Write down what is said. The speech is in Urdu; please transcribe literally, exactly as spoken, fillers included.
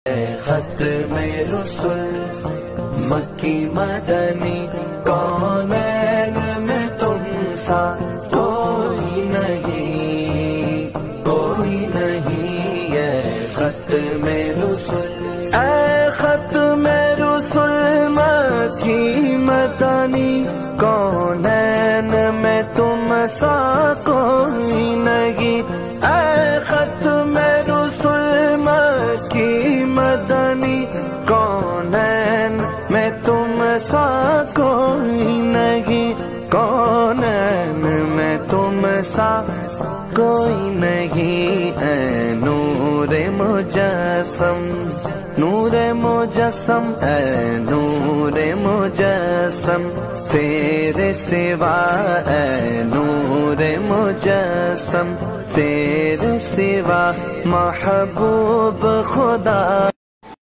ختم رسل مکی مدنی کونین میں تم سا کوئی نہیں، کوئی نہیں اے ختم رسل، اے ختم رسل مکی مدنی کونین میں تم سا کوئی نہیں، اے ختم رسل مکی مدنی کونین میں تم سا کوئی نہیں، کونین میں تم سا کوئی نہیں، اے نور مجسم، نور مجسم، اے نور مجسم تیرے سوا، اے نور مجسم تیرے سوا محبوب خدا